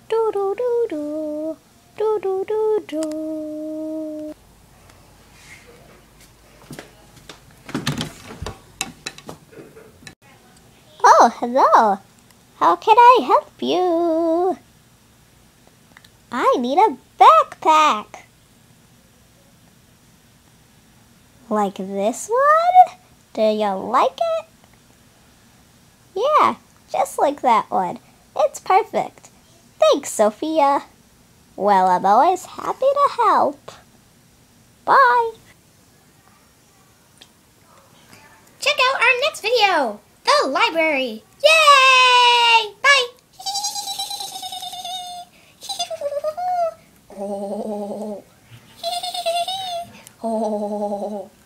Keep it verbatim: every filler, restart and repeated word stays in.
Do do do do. Do do do do. Oh, hello. How can I help you? I need a backpack. Like this one? Do you like it? Yeah, just like that one. It's perfect. Thanks, Sophia. Well, I'm always happy to help. Bye. Check out our next video, the library. Yay! Bye. Oh. Oh.